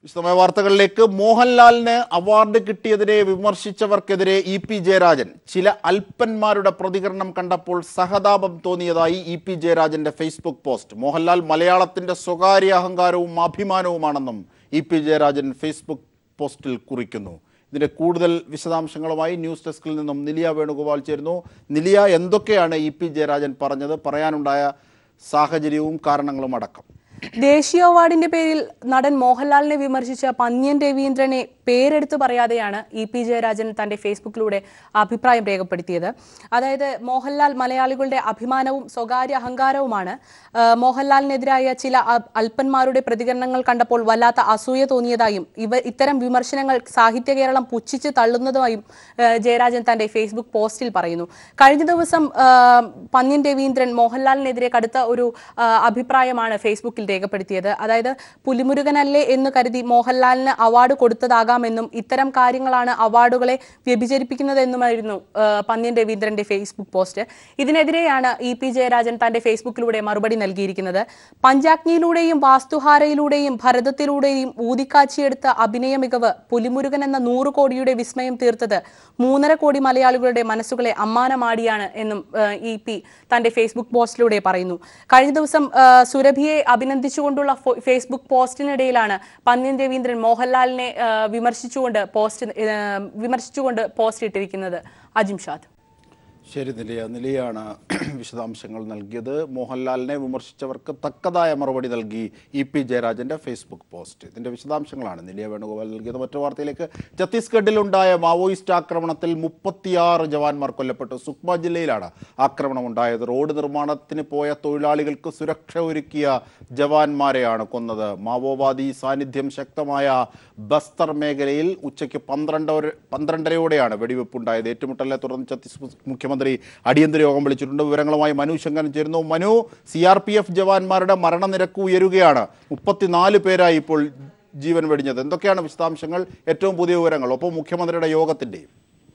വിശദമായ വാർത്തകളിലേക്ക്. മോഹൻലാലിന് അവാർഡ് കിട്ടിയതിനെ വിമർശിച്ചവർക്കെതിരെ ഇ.പി. ജയരാജൻ. ചില അല്പന്മാരുടെ പ്രതികരണം കണ്ടപ്പോൾ സഹതാപം തോന്നിയതായി ഇ.പി. ജയരാജന്റെ ഫേസ്ബുക്ക് പോസ്റ്റ്. മോഹൻലാൽ മലയാളത്തിന്റെ സ്വകാര്യ അഹങ്കാരവും അഭിമാനവുമാണെന്നും ഇ.പി. ജയരാജൻ ഫേസ്ബുക്ക് പോസ്റ്റിൽ കുറിക്കുന്നു. ഇതിന്റെ കൂടുതൽ വിശദാംശങ്ങളുമായി ന്യൂസ് ഡെസ്കിൽ നിന്നും നിലിയ വേണുഗോപാൽ ചേരുന്നു. നിലിയ, എന്തൊക്കെയാണ് ഇ.പി. ജയരാജൻ പറഞ്ഞത്? പറയാനുണ്ടായ സാഹചര്യവും കാരണങ്ങളും അടക്കം. ദേശീയ അവാർഡിന്റെ പേരിൽ നടൻ മോഹൻലാലിനെ വിമർശിച്ച പന്ന്യൻ രവീന്ദ്രനെ പേരെടുത്തു പറയാതെയാണ് ഇ.പി. ജയരാജൻ തന്റെ ഫേസ്ബുക്കിലൂടെ അഭിപ്രായം രേഖപ്പെടുത്തിയത്. അതായത് മോഹൻലാൽ മലയാളികളുടെ അഭിമാനവും സ്വകാര്യ അഹങ്കാരവുമാണ്. മോഹൻലാലിനെതിരായ ചില അല്പന്മാരുടെ പ്രതികരണങ്ങൾ കണ്ടപ്പോൾ വല്ലാത്ത അസൂയ തോന്നിയതായും ഇത്തരം വിമർശനങ്ങൾ സാഹിത്യ കേരളം പുച്ഛിച്ച് തള്ളുന്നതായും ജയരാജൻ തന്റെ ഫേസ്ബുക്ക് പോസ്റ്റിൽ പറയുന്നു. കഴിഞ്ഞ ദിവസം പന്ന്യൻ രവീന്ദ്രൻ മോഹൻലാലിനെതിരെ കടുത്ത ഒരു അഭിപ്രായമാണ് ഫേസ്ബുക്കിൽ രേഖപ്പെടുത്തിയത്. അതായത് പുലിമുരുകനല്ലേ എന്ന് കരുതി മോഹൻലാലിന് അവാർഡ് കൊടുത്തതാകാമെന്നും ഇത്തരം കാര്യങ്ങളാണ് അവാർഡുകളെ വ്യഭിചരിപ്പിക്കുന്നതെന്നുമായിരുന്നു പന്ന്യൻ രവീന്ദ്രന്റെ ഫേസ്ബുക്ക് പോസ്റ്റ്. ഇതിനെതിരെയാണ് ഇ.പി. ജയരാജൻ തന്റെ ഫേസ്ബുക്കിലൂടെ മറുപടി നൽകിയിരിക്കുന്നത്. പഞ്ചാഗ്നിയിലൂടെയും വാസ്തുഹാരയിലൂടെയും ഭരതത്തിലൂടെയും ഊതിക്കാച്ചിയെടുത്ത അഭിനയ മികവ് പുലിമുരുകൻ എന്ന 100 കോടിയുടെ വിസ്മയം തീർത്തത് 3.5 കോടി മലയാളികളുടെ മനസ്സുകളെ അമ്മാനമാടിയാണ് എന്നും ഇ.പി. തന്റെ ഫേസ്ബുക്ക് പോസ്റ്റിലൂടെ പറയുന്നു. കഴിഞ്ഞ ദിവസം സുരഭിയെ അഭിനന്ദിച്ചുകൊണ്ടുള്ള ഫേസ്ബുക്ക് പോസ്റ്റിനിടയിലാണ് പന്ന്യൻ രവീന്ദ്രൻ മോഹൻലാലിനെ വിമർശിച്ചുകൊണ്ട് പോസ്റ്റ് ഇട്ടിരിക്കുന്നത്. അജിംഷാദ്. ശരി നിലയാണ് വിശദാംശങ്ങൾ നൽകിയത്. മോഹൻലാലിനെ വിമർശിച്ചവർക്ക് തക്കതായ മറുപടി നൽകി ഇ.പി. ജയരാജന്റെ ഫേസ്ബുക്ക് പോസ്റ്റ്. ഇതിന്റെ വിശദാംശങ്ങളാണ് നിലിയ വേണുഗോപാൽ നൽകിയത്. മറ്റു വാർത്തയിലേക്ക്. ഛത്തീസ്ഗഡിലുണ്ടായ മാവോയിസ്റ്റ് ആക്രമണത്തിൽ 36 ജവാന്മാർ കൊല്ലപ്പെട്ടു. സുക്മ ജില്ലയിലാണ് ആക്രമണമുണ്ടായത്. റോഡ് നിർമ്മാണത്തിന് പോയ തൊഴിലാളികൾക്ക് സുരക്ഷ ഒരുക്കിയ ജവാന്മാരെയാണ് കൊന്നത്. മാവോവാദി സാന്നിധ്യം ശക്തമായ ബസ്തർ മേഖലയിൽ ഉച്ചയ്ക്ക് 12:30യോടെയാണ് വെടിവെപ്പുണ്ടായത്. ഏറ്റുമുട്ടലിനെ തുടർന്ന് ഛത്തീസ്ഗഡ് മുഖ്യമന്ത്രി അടിയന്തര യോഗം വിളിച്ചിട്ടുണ്ട്. വിവരങ്ങളുമായി മനു ശങ്കരൻ ചേരുന്നു. മനു, CRPF ജവാന്മാരുടെ മരണനിരക്ക് ഉയരുകയാണ്. 34 പേരായി ഇപ്പോൾ ജീവൻ വെടിഞ്ഞത്. എന്തൊക്കെയാണ് വിശദാംശങ്ങൾ, ഏറ്റവും പുതിയ വിവരങ്ങൾ, ഒപ്പം മുഖ്യമന്ത്രിയുടെ യോഗത്തിന്റെയും?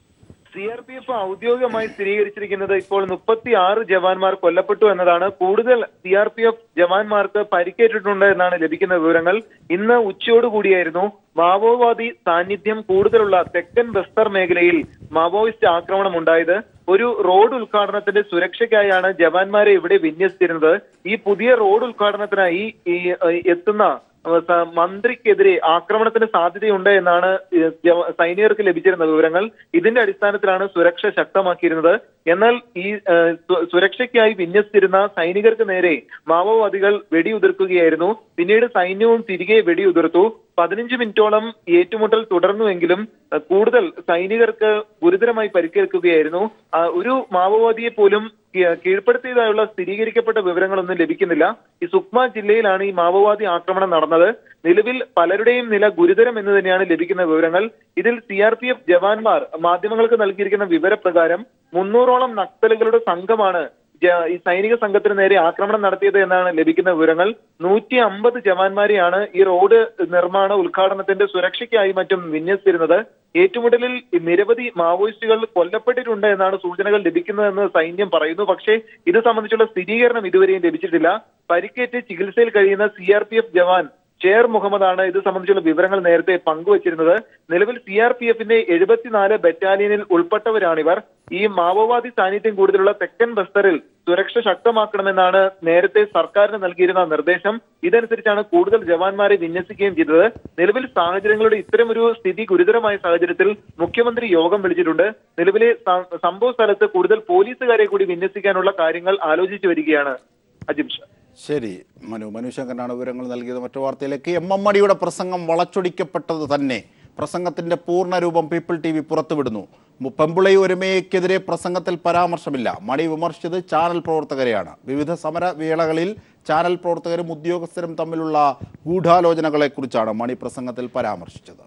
CRPF ഔദ്യോഗികമായി സ്ഥിരീകരിച്ചിരിക്കുന്നത് ഇപ്പോൾ 36 ജവാന്മാർ കൊല്ലപ്പെട്ടു എന്നതാണ്. കൂടുതൽ CRPF ജവാന്മാർക്ക് പരിക്കേറ്റിട്ടുണ്ട് എന്നാണ് ലഭിക്കുന്ന വിവരങ്ങൾ. ഇന്ന് ഉച്ചയോടുകൂടിയായിരുന്നു മാവോവാദി സാന്നിധ്യം കൂടുതലുള്ള തെക്കൻ ബസ്തർ മേഖലയിൽ മാവോയിസ്റ്റ് ആക്രമണം ഉണ്ടായത്. ഒരു റോഡ് ഉദ്ഘാടനത്തിന്റെ സുരക്ഷയ്ക്കായാണ് ജവാന്മാരെ ഇവിടെ വിന്യസിച്ചിരുന്നത്. ഈ പുതിയ റോഡ് ഉദ്ഘാടനത്തിനായി എത്തുന്ന മന്ത്രിക്കെതിരെ ആക്രമണത്തിന് സാധ്യതയുണ്ട് എന്നാണ് സൈനികർക്ക് ലഭിച്ചിരുന്ന വിവരങ്ങൾ. ഇതിന്റെ അടിസ്ഥാനത്തിലാണ് സുരക്ഷ ശക്തമാക്കിയിരുന്നത്. എന്നാൽ ഈ സുരക്ഷയ്ക്കായി വിന്യസിച്ചിരുന്ന സൈനികർക്ക് നേരെ മാവോവാദികൾ വെടിയുതിർക്കുകയായിരുന്നു. പിന്നീട് സൈന്യവും തിരികെ വെടിയുതിർത്തു. 15 മിനിറ്റോളം ഏറ്റുമുട്ടൽ തുടർന്നുവെങ്കിലും കൂടുതൽ സൈനികർക്ക് ഗുരുതരമായി പരിക്കേൽക്കുകയായിരുന്നു. ഒരു മാവോവാദിയെ പോലും കീഴ്പ്പെടുത്തിയതായുള്ള സ്ഥിരീകരിക്കപ്പെട്ട വിവരങ്ങളൊന്നും ലഭിക്കുന്നില്ല. ഈ സുക്മ ജില്ലയിലാണ് ഈ മാവോവാദി ആക്രമണം നടന്നത്. നിലവിൽ പലരുടെയും നില ഗുരുതരം എന്ന് തന്നെയാണ് ലഭിക്കുന്ന വിവരങ്ങൾ. ഇതിൽ CRPF ജവാന്മാർ മാധ്യമങ്ങൾക്ക് നൽകിയിരിക്കുന്ന വിവരപ്രകാരം 300ഓളം നക്സലുകളുടെ സംഘമാണ് ഈ സൈനിക സംഘത്തിന് നേരെ ആക്രമണം നടത്തിയത് എന്നാണ് ലഭിക്കുന്ന വിവരങ്ങൾ. 150 ജവാന്മാരെയാണ് ഈ റോഡ് നിർമ്മാണ ഉദ്ഘാടനത്തിന്റെ സുരക്ഷയ്ക്കായി മറ്റും വിന്യസിച്ചിരുന്നത്. ഏറ്റുമുട്ടലിൽ നിരവധി മാവോയിസ്റ്റുകൾ കൊല്ലപ്പെട്ടിട്ടുണ്ട് എന്നാണ് സൂചനകൾ ലഭിക്കുന്നതെന്ന് സൈന്യം പറയുന്നു. പക്ഷേ ഇത് സംബന്ധിച്ചുള്ള സ്ഥിരീകരണം ഇതുവരെയും ലഭിച്ചിട്ടില്ല. പരിക്കേറ്റ് ചികിത്സയിൽ കഴിയുന്ന CRPF ജവാൻ ഷേർ മുഹമ്മദാണ് ഇത് സംബന്ധിച്ചുള്ള വിവരങ്ങൾ നേരത്തെ പങ്കുവച്ചിരുന്നത്. നിലവിൽ CRPFന്റെ 74 ബറ്റാലിയനിൽ ഉൾപ്പെട്ടവരാണിവർ. ഈ മാവോവാദി സാന്നിധ്യം കൂടുതലുള്ള തെക്കൻ ബസ്തറിൽ സുരക്ഷ ശക്തമാക്കണമെന്നാണ് നേരത്തെ സർക്കാരിന് നൽകിയിരുന്ന നിർദ്ദേശം. ഇതനുസരിച്ചാണ് കൂടുതൽ ജവാന്മാരെ വിന്യസിക്കുകയും ചെയ്തത്. നിലവിൽ സാഹചര്യങ്ങളുടെ ഇത്തരമൊരു സ്ഥിതി ഗുരുതരമായ സാഹചര്യത്തിൽ മുഖ്യമന്ത്രി യോഗം വിളിച്ചിട്ടുണ്ട്. നിലവിലെ സംഭവ സ്ഥലത്ത് കൂടുതൽ പോലീസുകാരെ കൂടി വിന്യസിക്കാനുള്ള കാര്യങ്ങൾ ആലോചിച്ചു വരികയാണ്. അജിംഷ. ശരി മനു ശങ്കരനാണ് വിവരങ്ങൾ നൽകിയത്. മറ്റു വാർത്തയിലേക്ക്. MM മണിയുടെ പ്രസംഗം വളച്ചൊടിക്കപ്പെട്ടത് തന്നെ. പ്രസംഗത്തിന്റെ പൂർണ്ണരൂപം പീപ്പിൾ TV പുറത്തുവിടുന്നു. പെമ്പിളൈ ഒരുമയ്ക്കെതിരെ പ്രസംഗത്തിൽ പരാമർശമില്ല. മണി വിമർശിച്ചത് ചാനൽ പ്രവർത്തകരെയാണ്. വിവിധ സമരവേളകളിൽ ചാനൽ പ്രവർത്തകരും ഉദ്യോഗസ്ഥരും തമ്മിലുള്ള ഗൂഢാലോചനകളെ കുറിച്ചാണ് മണി പ്രസംഗത്തിൽ പരാമർശിച്ചത്.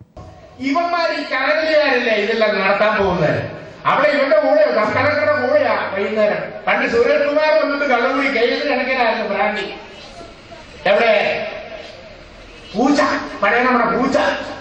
ഇവന്മാർ ഈ ചാനലുകാരല്ലേ ഇതെല്ലാം നടത്താൻ പോകുന്നത്. അവിടെ ഇവന്റെ കൂടെ കർക്കടക്കയുടെ കൂടെയാ വൈകുന്നേരം. പണ്ട് സുരേഷ് കുമാർ വന്നിട്ട് കള്ളൂരി കയ്യിൽ കണക്കിനായിരുന്നു ബ്രാൻഡി. എവിടെ പൂച്ച, പഴയ നമ്മുടെ പൂച്ച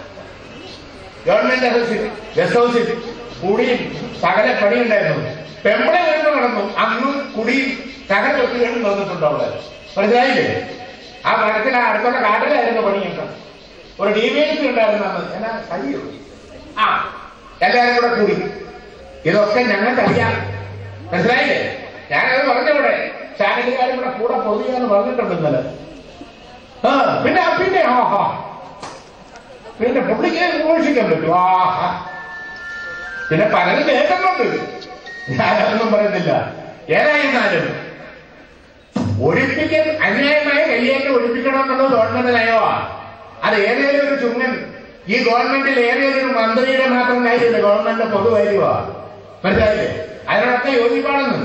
ഗവൺമെന്റ് ഓഫീസിൽ ഗസ്റ്റ് ഹൗസിൽ കുടിയും സകല പണിയുണ്ടായിരുന്നു. പെമ്പിളെ വീണ്ടും നടന്നു. അന്നും കുടിയും സകല ഒത്തുകേണ്ടും തോന്നിട്ടുണ്ടോ അവിടെ? മനസ്സിലായില്ലേ? ആ മരത്തിന് അടുത്തുള്ള കാട്ടിലായിരുന്നു പണിയൊക്കെ. ഒരു ഡിവൈഎസ്പി ഉണ്ടായിരുന്നു എന്നാ കഴിയോ എല്ലാവരും കൂടെ കൂടി ഇതൊക്കെ ഞങ്ങൾക്ക് അറിയാം, മനസ്സിലായില്ലേ? ഞാനത് പറഞ്ഞവിടെ ചാനലുകാരും കൂടെ കൂടെ പൊതുവെന്ന് പറഞ്ഞിട്ടുണ്ട് ഇന്നലെ. പിന്നെ പിന്നെ പിന്നെ പുള്ളിക്ക് ഘോഷിക്കാൻ പറ്റും. പിന്നെ പലരും കേൾക്കുന്നുണ്ട്, ഞാനതൊന്നും പറയുന്നില്ല. ഏതായിരുന്നാലും ഒഴിപ്പിക്കൽ അന്യായമായ കയ്യേറ്റം ഒഴിപ്പിക്കണമെന്നുള്ളത് ഗവൺമെന്റ് നയമാണ്. അത് ഏതെങ്കിലും ഒരു ചുങ്ങൻ ഈ ഗവൺമെന്റിൽ ഏതെങ്കിലും ഒരു മന്ത്രിയുടെ മാത്രം കാര്യമില്ല, ഗവൺമെന്റിന്റെ പൊതുകാര്യമാണ്, മനസ്സിലായില്ലേ? അതിനോടൊക്കെ യോജിപ്പാണെന്ന്.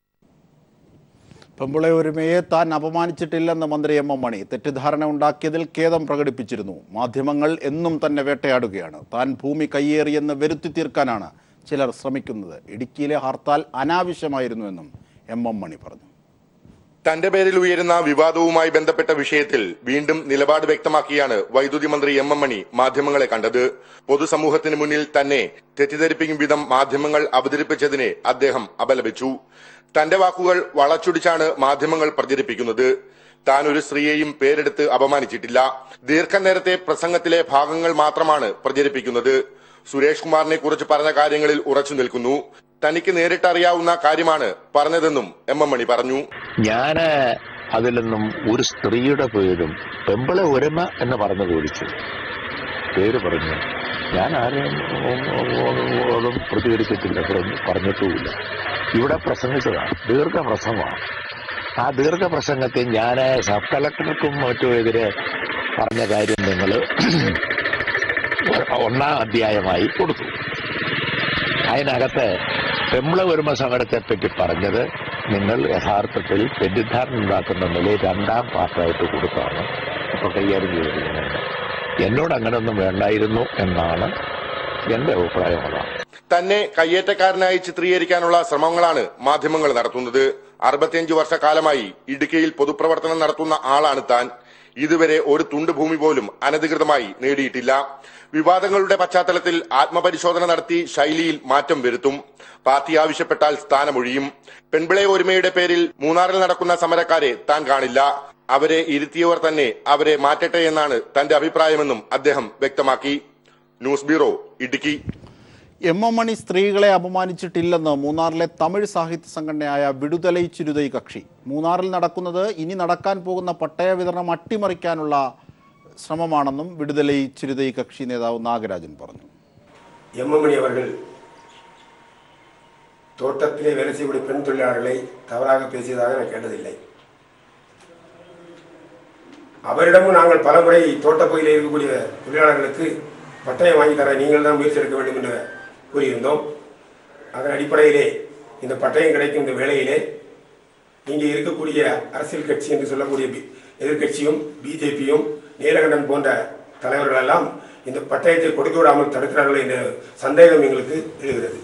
പെമ്പിള ഒരുമയെ താൻ അപമാനിച്ചിട്ടില്ലെന്ന് മന്ത്രി എം എം മണി തെറ്റിദ്ധാരണ ഉണ്ടാക്കിയതിൽ ഖേദം പ്രകടിപ്പിച്ചിരുന്നു. മാധ്യമങ്ങൾ എന്നും തന്നെ വേട്ടയാടുകയാണ്. താൻ ഭൂമി കയ്യേറിയെന്ന് വരുത്തി തീർക്കാനാണ് ചിലർ ശ്രമിക്കുന്നത്. ഇടുക്കിയിലെ ഹർത്താൽ അനാവശ്യമായിരുന്നുവെന്നും എം എം മണി പറഞ്ഞു. തന്റെ പേരിൽ ഉയരുന്ന വിവാദവുമായി ബന്ധപ്പെട്ട വിഷയത്തിൽ വീണ്ടും നിലപാട് വ്യക്തമാക്കിയാണ് വൈദ്യുതി മന്ത്രി എം എം മണി മാധ്യമങ്ങളെ കണ്ടത്. പൊതുസമൂഹത്തിന് മുന്നിൽ തന്നെ തെറ്റിദ്ധരിപ്പിക്കും വിധം മാധ്യമങ്ങൾ അവതരിപ്പിച്ചതിനെ അദ്ദേഹം അപലപിച്ചു. തന്റെ വാക്കുകൾ വളച്ചൊടിച്ചാണ് മാധ്യമങ്ങൾ പ്രചരിപ്പിക്കുന്നത്. താൻ ഒരു സ്ത്രീയെയും പേരെടുത്ത് അപമാനിച്ചിട്ടില്ല. ദീർഘനേരത്തെ പ്രസംഗത്തിലെ ഭാഗങ്ങൾ മാത്രമാണ് പ്രചരിപ്പിക്കുന്നത്. സുരേഷ് കുമാറിനെ കുറിച്ച് പറഞ്ഞ കാര്യങ്ങളിൽ ഉറച്ചു നിൽക്കുന്നു. തനിക്ക് നേരിട്ടറിയാവുന്ന കാര്യമാണ് പറഞ്ഞതെന്നും എം എം മണി പറഞ്ഞു. ഞാന് അതിലൊന്നും ഒരു സ്ത്രീയുടെ പേരും പെമ്പിള ഒരുമ എന്ന് പറഞ്ഞു ചോദിച്ചു, പേര് പറഞ്ഞു. ഞാൻ ആരെയും പ്രതികരിച്ചിട്ടില്ല, പറഞ്ഞിട്ടുമില്ല. ഇവിടെ പ്രസംഗിച്ചതാണ്, ദീർഘപ്രസംഗമാണ്. ആ ദീർഘപ്രസംഗത്തിൽ ഞാൻ സബ് കളക്ടർക്കും മറ്റും എതിരെ പറഞ്ഞ കാര്യം നിങ്ങൾ 1-ാം അധ്യായമായി കൊടുത്തു. അതിനകത്ത് പെമ്പിള ഒരുമ സമരത്തെപ്പറ്റി പറഞ്ഞത് നിങ്ങൾ യഥാർത്ഥത്തിൽ തെറ്റിദ്ധാരണ ഉണ്ടാക്കുന്ന നിലയിൽ 2-ാം പാർട്ടായിട്ട് കൊടുത്താണ് ഇപ്പോൾ കൈകാര്യം ചെയ്തിരിക്കുന്നത്. എന്നോട് അങ്ങനെയൊന്നും വേണ്ടായിരുന്നു എന്നാണ് എന്റെ അഭിപ്രായം. തന്നെ കയ്യേറ്റക്കാരനായി ചിത്രീകരിക്കാനുള്ള ശ്രമങ്ങളാണ് മാധ്യമങ്ങൾ നടത്തുന്നത്. 65 വർഷക്കാലമായി ഇടുക്കിയിൽ പൊതുപ്രവർത്തനം നടത്തുന്ന ആളാണ് താൻ. ഇതുവരെ ഒരു തുണ്ട് ഭൂമി പോലും അനധികൃതമായി നേടിയിട്ടില്ല. വിവാദങ്ങളുടെ പശ്ചാത്തലത്തിൽ ആത്മപരിശോധന നടത്തി ശൈലിയിൽ മാറ്റം വരുത്തും. പാർട്ടി ആവശ്യപ്പെട്ടാൽ സ്ഥാനമൊഴിയും. പെൺപിള ഒരുമയുടെ പേരിൽ മൂന്നാറിൽ നടക്കുന്ന സമരക്കാരെ താൻ കാണില്ല. അവരെ ഇരുത്തിയവർ തന്നെ അവരെ മാറ്റട്ടെ എന്നാണ് തന്റെ അഭിപ്രായമെന്നും അദ്ദേഹം വ്യക്തമാക്കി. News bureau, Idukki. M M Mani സ്ത്രീകളെ അപമാനിച്ചിട്ടില്ലെന്ന് മൂന്നാറിലെ തമിഴ് സാഹിത്യ സംഘടനയായ വിടുതലൈ ചിരുതൈ കക്ഷി. മൂന്നാറിൽ നടക്കുന്നത് ഇനി നടക്കാൻ പോകുന്ന പട്ടയ വിതരണം അട്ടിമറിക്കാനുള്ള ശ്രമമാണെന്നും വിടുതലൈ ചിരുതൈ കക്ഷി നേതാവ് നാഗരാജൻ പറഞ്ഞു. എം എം മണി அவர்கள் தோட்டத்திலே வேலை செய்யக்கூடிய பெண் தொழிலாளர்களை தவறாக பேசியதாக நான் கேட்டதில்லை. அவரிடமும் நாங்கள் பலமுறை தோட்டப்பகுதியில் இருக்கக்கூடிய தொழிலாளர்களுக்கு பட்டயம் வாங்கி தர நீங்கள் தான் முயற்சி எடுக்க வேண்டும் என்று கூறியிருந்தோம். அதன் அடிப்படையிலே இந்த பட்டயம் கிடைக்கும் இந்த வேளையிலே இங்கே இருக்கக்கூடிய அரசியல் கட்சி என்று சொல்லக்கூடிய எதிர்கட்சியும் பிஜேபியும் நீலகண்டன் போன்ற தலைவர்கள் எல்லாம் இந்த பட்டயத்தை கொடுக்க விடாமல் தடுக்கிறார்கள் என்ற சந்தேகம் எங்களுக்கு எழுகிறது.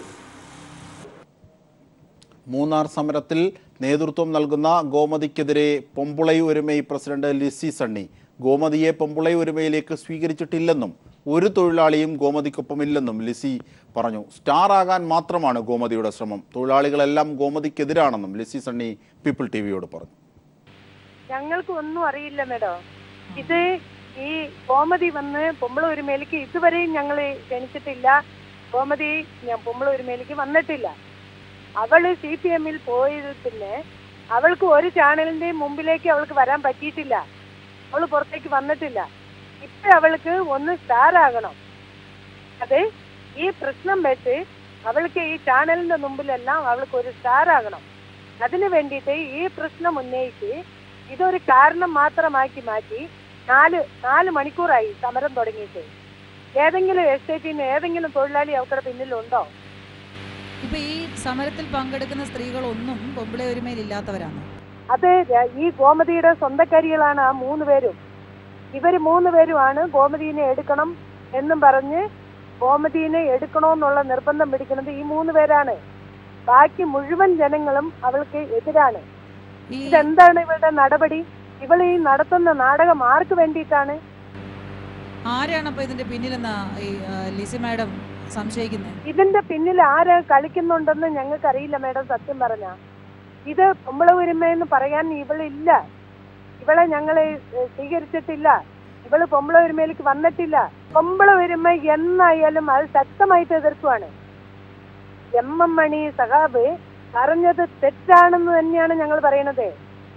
മൂന്നാർ സമരത്തിൽ നേതൃത്വം നൽകുന്ന ഗോമതിക്കെതിരെ പൊമ്പുളൈ ഒരുമൈ പ്രസിഡന്റ് ലിസി സണ്ണി ഗോമതിയെ പൊമ്പുളൈ ഒരുമയിലേക്ക് സ്വീകരിച്ചിട്ടില്ലെന്നും ഒരു തൊഴിലാളിയും ഗോമതിക്കൊപ്പമില്ലെന്നും ലിസി പറഞ്ഞു. സ്റ്റാർ ആകാൻ മാത്രമാണ് ഗോമതിയുടെ ശ്രമം. തൊഴിലാളികളെല്ലാം ഗോമതിക്കെതിരാണെന്നും ലിസി സണ്ണി പീപ്പിൾ ടിവിയോട് പറഞ്ഞു. ഞങ്ങൾക്ക് ഒന്നും അറിയില്ല മേഡം. ഇത് ഈ ഗോമതി വന്ന് പൊമ്പള ഒരുമയിലേക്ക് ഇതുവരെയും ഞങ്ങൾ ക്ഷണിച്ചിട്ടില്ല. ഗോമതി പൊമ്പള ഒരുമയിലേക്ക് വന്നിട്ടില്ല. അവള് CPM പോയത് പിന്നെ അവൾക്ക് ഒരു ചാനലിന്റെയും മുമ്പിലേക്ക് അവൾക്ക് വരാൻ പറ്റിയിട്ടില്ല. അവള് പുറത്തേക്ക് വന്നിട്ടില്ല. ഇപ്പൊ അവൾക്ക് ഒന്ന് സ്റ്റാർ ആകണം. അത് ഈ പ്രശ്നം വെച്ച് അവൾക്ക് ഈ ചാനലിന്റെ മുമ്പിലെല്ലാം അവൾക്ക് ഒരു സ്റ്റാർ ആകണം. അതിനു വേണ്ടിയിട്ട് ഈ പ്രശ്നം ഉന്നയിച്ച് ഇതൊരു കാരണം മാത്രമാക്കി മാറ്റി 4 മണിക്കൂറായി സമരം തുടങ്ങിയിട്ട്. ഏതെങ്കിലും എസ്റ്റേറ്റിന് ഏതെങ്കിലും തൊഴിലാളി അവരുടെ പിന്നിലുണ്ടോ? ഇപ്പൊ ഈ സമരത്തിൽ പങ്കെടുക്കുന്ന സ്ത്രീകളൊന്നും പൊമ്പിള ഒരുമയിൽ ഇല്ലാത്തവരാണ്. അത് ഈ ഗോമതിയുടെ സ്വന്തക്കാരികളാണ് ആ 3 പേരും. ഇവര് 3 പേരുമാണ് ഗോമതിനെ എടുക്കണം എന്നും പറഞ്ഞ് ഗോമതിനെ എടുക്കണമെന്നുള്ള നിർബന്ധം പിടിക്കുന്നത് ഈ 3 പേരാണ്. ബാക്കി മുഴുവൻ ജനങ്ങളും അവൾക്ക് എതിരാണ്. ഇതെന്താണ് ഇവളുടെ നടപടി? ഇവൾ ഈ നടത്തുന്ന നാടകം ആർക്ക് വേണ്ടിയിട്ടാണ്? ആരാണ് അപ്പൊ ഇതിന്റെ പിന്നിലെന്നാ ഈ ലിസി മാഡം സംശയിക്കുന്നത്? ഇതിന്റെ പിന്നിൽ ആര് കളിക്കുന്നുണ്ടെന്ന് ഞങ്ങൾക്ക് അറിയില്ല മേഡം. സത്യം പറഞ്ഞ ഇത് പൊമ്പള ഒരുമയെന്ന് പറയാൻ ഇവളില്ല. ഇവളെ ഞങ്ങളെ സ്വീകരിച്ചിട്ടില്ല. ഇവള് പൊമ്പള ഒരുമയിലേക്ക് വന്നിട്ടില്ല. പൊമ്പള ഒരുമ എന്നായാലും അത് ശക്തമായിട്ട് എതിർക്കുവാണ്. എം മണി സഖാബ് പറഞ്ഞത് തെറ്റാണെന്ന് തന്നെയാണ് ഞങ്ങൾ പറയണത്.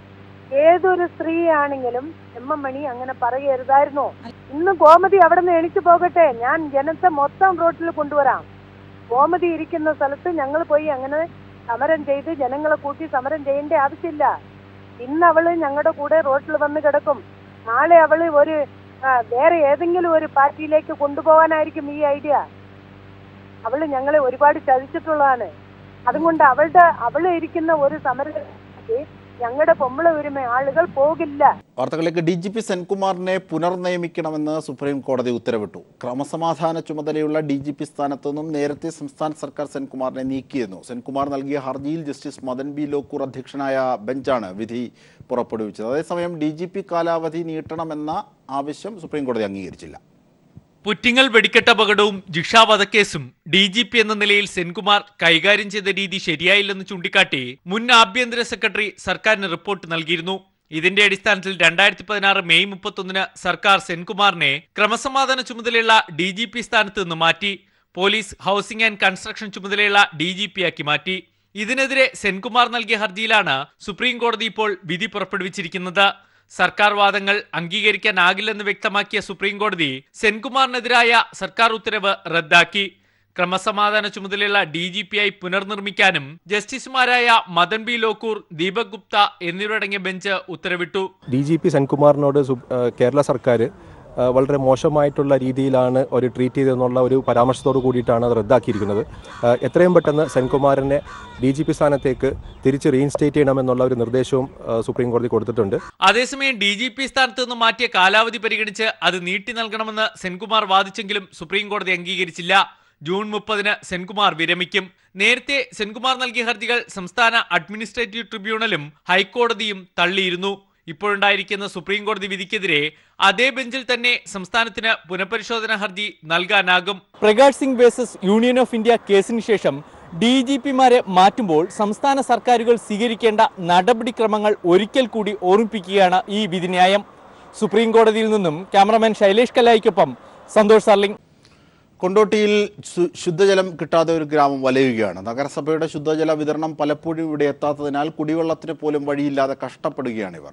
ഏതൊരു സ്ത്രീ ആണെങ്കിലും എം മണി അങ്ങനെ പറയരുതായിരുന്നോ? ഇന്ന് ഗോമതി അവിടെ നിന്ന് എണീച്ചു പോകട്ടെ, ഞാൻ ജനത്തെ മൊത്തം റോഡിൽ കൊണ്ടുവരാം. ഗോമതി ഇരിക്കുന്ന സ്ഥലത്ത് ഞങ്ങൾ പോയി അങ്ങനെ സമരം ചെയ്ത് ജനങ്ങളെ കൂട്ടി സമരം ചെയ്യേണ്ട ആവശ്യമില്ല. ഇന്ന് അവള് ഞങ്ങളുടെ കൂടെ റോഡിൽ വന്ന് കിടക്കും. നാളെ അവള് വേറെ ഏതെങ്കിലും ഒരു പാർട്ടിയിലേക്ക് കൊണ്ടുപോകാനായിരിക്കും ഈ ഐഡിയ. അവള് ഞങ്ങളെ ഒരുപാട് ചതിച്ചിട്ടുള്ളതാണ്. അതുകൊണ്ട് അവള് ഇരിക്കുന്ന ഒരു സമരത്തിലേക്ക് ഞങ്ങളുടെ പൊമ്പള ഒരുമ ആളുകൾ പോകില്ല. വാർത്തകളിലേക്ക്. DGP സെൻകുമാറിനെ പുനർനിയമിക്കണമെന്ന് സുപ്രീം കോടതി ഉത്തരവിട്ടു. ക്രമസമാധാന ചുമതലയുള്ള DGP സ്ഥാനത്തു നിന്നും നേരത്തെ സംസ്ഥാന സർക്കാർ സെൻകുമാറിനെ നീക്കിയിരുന്നു. സെൻകുമാർ നൽകിയ ഹർജിയിൽ ജസ്റ്റിസ് മദൻ ബി ലോക്കൂർ അധ്യക്ഷനായ ബെഞ്ചാണ് വിധി പുറപ്പെടുവിച്ചത്. അതേസമയം DGP കാലാവധി നീട്ടണമെന്ന ആവശ്യം സുപ്രീം കോടതി അംഗീകരിച്ചില്ല. പുറ്റിങ്ങൽ വെടിക്കെട്ട് അപകടവും ജിഷ വധക്കേസും DGP എന്ന നിലയിൽ സെൻകുമാർ കൈകാര്യം ചെയ്ത രീതി ശരിയായില്ലെന്ന് ചൂണ്ടിക്കാട്ടി മുൻ ആഭ്യന്തര സെക്രട്ടറി സർക്കാരിന് റിപ്പോർട്ട് നൽകിയിരുന്നു. ഇതിന്റെ അടിസ്ഥാനത്തിൽ 2016 മെയ് 31 സർക്കാർ സെൻകുമാറിനെ ക്രമസമാധാന ചുമതലയുള്ള DGP സ്ഥാനത്ത് നിന്ന് മാറ്റി പോലീസ്, ഹൌസിംഗ് ആൻഡ് കൺസ്ട്രക്ഷൻ ചുമതലയുള്ള DGP ആക്കി മാറ്റി. ഇതിനെതിരെ സെൻകുമാർ നൽകിയ ഹർജിയിലാണ് സുപ്രീം കോടതി ഇപ്പോൾ വിധി പുറപ്പെടുവിച്ചിരിക്കുന്നത്. സർക്കാർ വാദങ്ങൾ അംഗീകരിക്കാനാകില്ലെന്ന് വ്യക്തമാക്കിയ സുപ്രീം കോടതി സെൻകുമാറിനെതിരായ സർക്കാർ ഉത്തരവ് റദ്ദാക്കി. ക്രമസമാധാന ചുമതലയുള്ള DGPയായി പുനർനിർമ്മിക്കാനും ജസ്റ്റിസുമാരായ മദൻ ബി ലോക്കൂർ, ദീപക് ഗുപ്ത എന്നിവരടങ്ങിയ ബെഞ്ച് ഉത്തരവിട്ടു. DGP സെൻകുമാറിനോട് കേരള സർക്കാർ വളരെ മോശമായിട്ടുള്ള രീതിയിലാണ് ഒരു ട്രീറ്റ് ചെയ്തെന്നുള്ള ഒരു പരാമർശത്തോട് കൂടിയിട്ടാണ് അത് റദ്ദാക്കിയിരിക്കുന്നത്. എത്രയും പെട്ടെന്ന് സെൻകുമാറിനെ DGP സ്ഥാനത്തേക്ക് തിരിച്ച് റീഇൻസ്റ്റേറ്റ് ചെയ്യണമെന്നുള്ള ഒരു നിർദ്ദേശവും സുപ്രീം കോടതി കൊടുത്തിട്ടുണ്ട്. അതേസമയം DGP സ്ഥാനത്ത് നിന്ന് മാറ്റിയ കാലാവധി പരിഗണിച്ച് അത് നീട്ടി നൽകണമെന്ന് സെൻകുമാർ വാദിച്ചെങ്കിലും സുപ്രീം കോടതി അംഗീകരിച്ചില്ല. ജൂൺ 30 സെൻകുമാർ വിരമിക്കും. നേരത്തെ സെൻകുമാർ നൽകിയ ഹർജികൾ സംസ്ഥാന അഡ്മിനിസ്ട്രേറ്റീവ് ട്രിബ്യൂണലും ഹൈക്കോടതിയും തള്ളിയിരുന്നു. ഇപ്പോഴുണ്ടായിരിക്കുന്ന സുപ്രീം കോടതി വിധിക്കെതിരെ അതേ ബെഞ്ചിൽ തന്നെ സംസ്ഥാനത്തിന് പുനഃപരിശോധന ഹർജി നൽകാനാകും. Prakash Singh versus union of India കേസിന് ശേഷം DGPമാരെ മാറ്റുമ്പോൾ സംസ്ഥാന സർക്കാരുകൾ സ്വീകരിക്കേണ്ട നടപടിക്രമങ്ങൾ ഒരിക്കൽ കൂടി ഓർമ്മിപ്പിക്കുകയാണ് ഈ വിധിന്യായം. സുപ്രീം കോടതിയിൽ നിന്നും ക്യാമറമാൻ ശൈലേഷ് കല്ലായിക്കൊപ്പം സന്തോഷ് സർലിംഗ്. കൊണ്ടോട്ടിയിൽ ശുദ്ധജലം കിട്ടാതെ ഒരു ഗ്രാമം വലയുകയാണ്. നഗരസഭയുടെ ശുദ്ധജല വിതരണം പലപ്പോഴും ഇവിടെ എത്താത്തതിനാൽ കുടിവെള്ളത്തിന് പോലും വഴിയില്ലാതെ കഷ്ടപ്പെടുകയാണ് ഇവർ.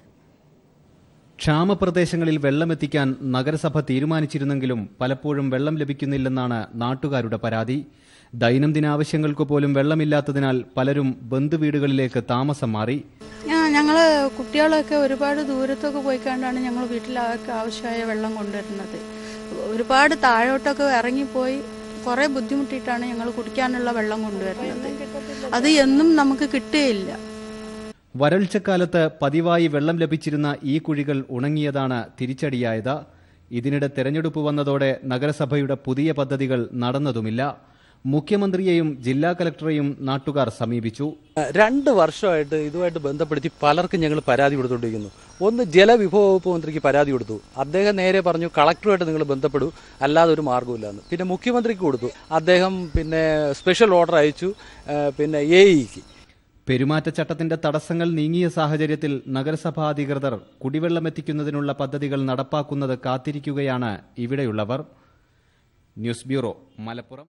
ക്ഷാമപ്രദേശങ്ങളിൽ വെള്ളമെത്തിക്കാൻ നഗരസഭ തീരുമാനിച്ചിരുന്നെങ്കിലും പലപ്പോഴും വെള്ളം ലഭിക്കുന്നില്ലെന്നാണ് നാട്ടുകാരുടെ പരാതി. ദൈനംദിന ആവശ്യങ്ങൾക്ക് പോലും വെള്ളമില്ലാത്തതിനാൽ പലരും ബന്ധുവീടുകളിലേക്ക് താമസം മാറി. ഞങ്ങൾ കുട്ടികളൊക്കെ ഒരുപാട് ദൂരത്തൊക്കെ പോയിക്കാണ്ടാണ് ഞങ്ങൾ വീട്ടിലൊക്കെ ആവശ്യമായ വെള്ളം കൊണ്ടുവരുന്നത്. ഒരുപാട് താഴോട്ടൊക്കെ ഇറങ്ങിപ്പോയി കുറേ ബുദ്ധിമുട്ടിയിട്ടാണ് ഞങ്ങൾ കുടിക്കാനുള്ള വെള്ളം കൊണ്ടുവരുന്നത്. അത് എന്നും നമുക്ക് കിട്ടുകയില്ല. വരൾച്ചക്കാലത്ത് പതിവായി വെള്ളം ലഭിച്ചിരുന്ന ഈ കുഴികൾ ഉണങ്ങിയതാണ് തിരിച്ചടിയായത്. ഇതിനിടെ തെരഞ്ഞെടുപ്പ് വന്നതോടെ നഗരസഭയുടെ പുതിയ പദ്ധതികൾ നടന്നതുമില്ല. മുഖ്യമന്ത്രിയെയും ജില്ലാ കലക്ടറെയും നാട്ടുകാർ സമീപിച്ചു. 2 വർഷമായിട്ട് ഇതുമായിട്ട് ബന്ധപ്പെടുത്തി പലർക്കും ഞങ്ങൾ പരാതി കൊടുത്തുകൊണ്ടിരിക്കുന്നു. ഒന്ന് ജലവിഭവ വകുപ്പ് മന്ത്രിക്ക് പരാതി കൊടുത്തു. അദ്ദേഹം നേരെ പറഞ്ഞു കളക്ടറുമായിട്ട് നിങ്ങൾ ബന്ധപ്പെടൂ, അല്ലാതെ ഒരു മാർഗ്ഗമില്ലാന്ന്. പിന്നെ മുഖ്യമന്ത്രിക്ക് കൊടുത്തു. അദ്ദേഹം സ്പെഷ്യൽ ഓർഡർ അയച്ചു. AEക്ക്. പെരുമാറ്റച്ചട്ടത്തിന്റെ തടസ്സങ്ങൾ നീങ്ങിയ സാഹചര്യത്തിൽ നഗരസഭാ അധികൃതർ കുടിവെള്ളമെത്തിക്കുന്നതിനുള്ള പദ്ധതികൾ നടപ്പാക്കുന്നത് കാത്തിരിക്കുകയാണ് ഇവിടെയുള്ളവർ. News bureau, Malappuram.